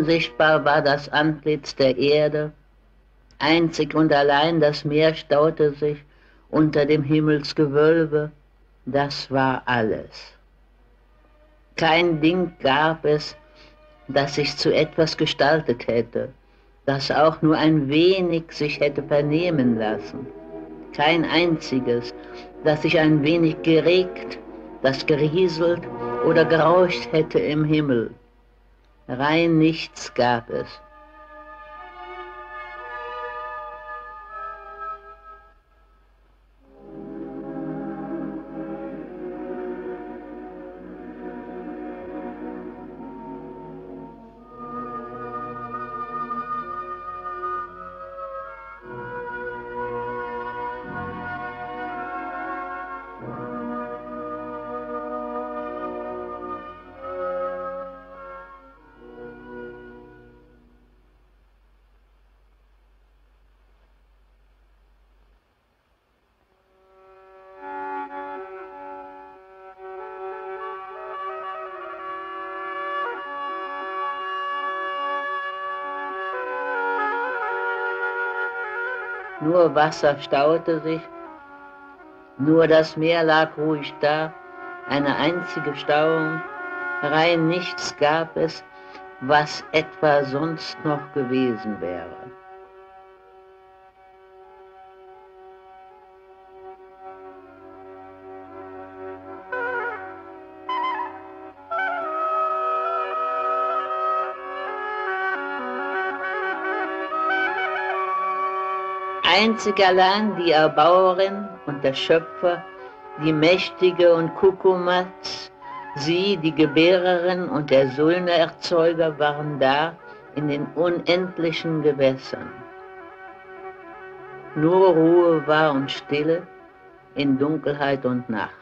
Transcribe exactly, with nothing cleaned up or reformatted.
unsichtbar war das Antlitz der Erde, einzig und allein das Meer staute sich unter dem Himmelsgewölbe, das war alles. Kein Ding gab es, das sich zu etwas gestaltet hätte, das auch nur ein wenig sich hätte vernehmen lassen. Kein einziges, das sich ein wenig geregt, das gerieselt oder gerauscht hätte im Himmel. Rein nichts gab es. Nur Wasser staute sich, nur das Meer lag ruhig da, eine einzige Stauung, rein nichts gab es, was etwa sonst noch gewesen wäre. Einzig allein die Erbauerin und der Schöpfer, die Mächtige und Kukumats, sie, die Gebärerin und der Sulnerzeuger, waren da in den unendlichen Gewässern. Nur Ruhe war und Stille in Dunkelheit und Nacht.